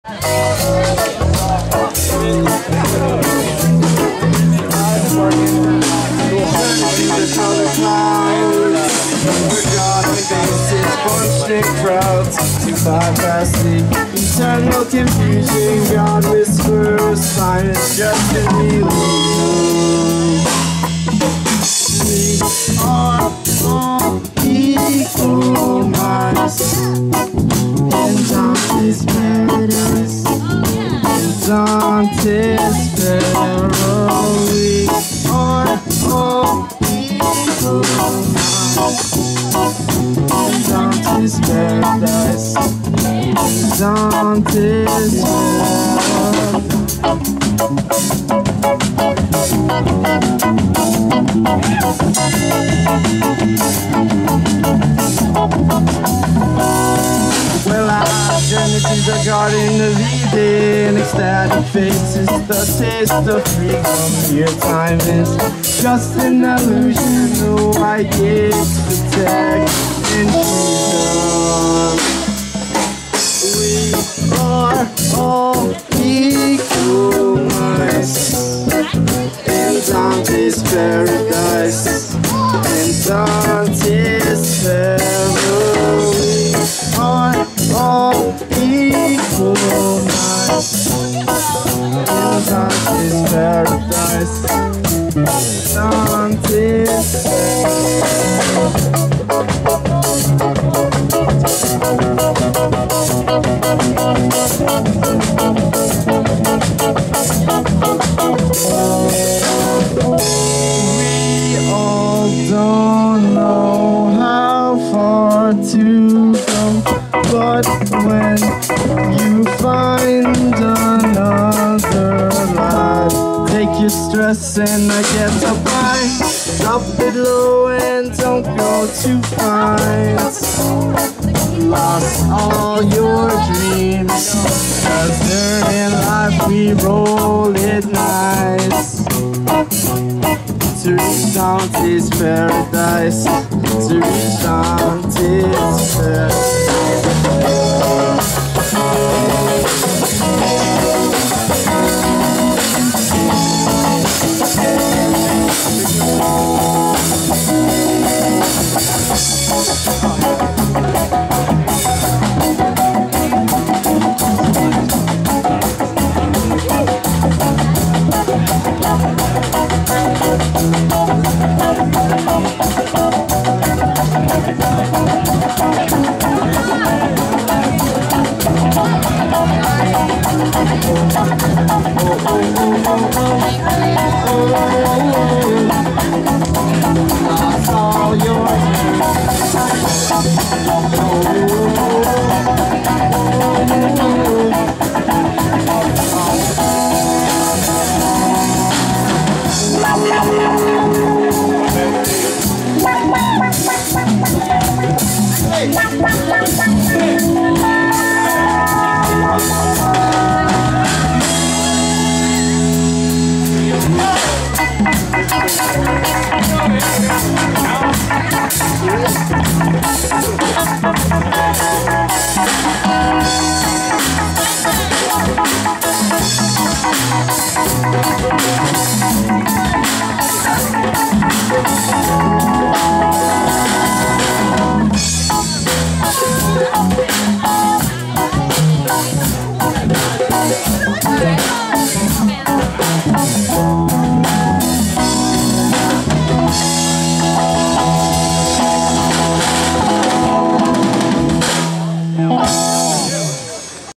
Crowds to bypassing eternal confusion. God whispers, time is just an illusion. We are all equal minds in Dante's paradise. In Dante's paradise, we are all equal minds. Dante's paradise, Dante's Well, I journeyed to the Garden of Eden. Ecstatic faces, the taste of freedom. Here time is just an illusion. No, I get to protect and freedom. We are all equal minds in Dante's paradise. In Dante's paradise, we are all equal minds in Dante's paradise. Dante's We all don't know how far to go, but when you find another life, take your stress and get up high. Drop it low and don't go too fine. Lost all your dreams, 'cause during life we roll it nice. To reach Dante's paradise, to reach Dante's paradise. Okay.